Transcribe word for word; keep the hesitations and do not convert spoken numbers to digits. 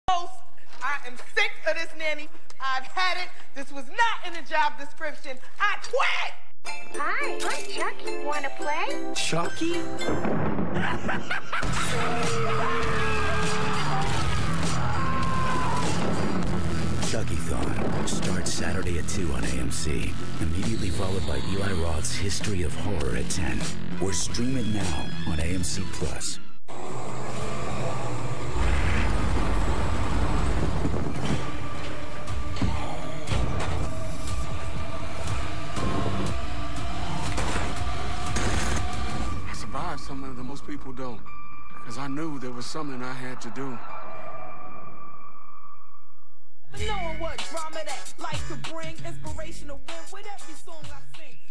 I am sick of this nanny. I've had it. This was not in the job description. I quit! Hi, I'm Chucky. Wanna play? Chucky? Chucky-thon starts Saturday at two on A M C, immediately followed by Eli Roth's History of Horror at ten, or stream it now on A M C Plus. I survived something that most people don't, because I knew there was something I had to do. Knowing what drama that life could bring, inspirational win with every song I sing.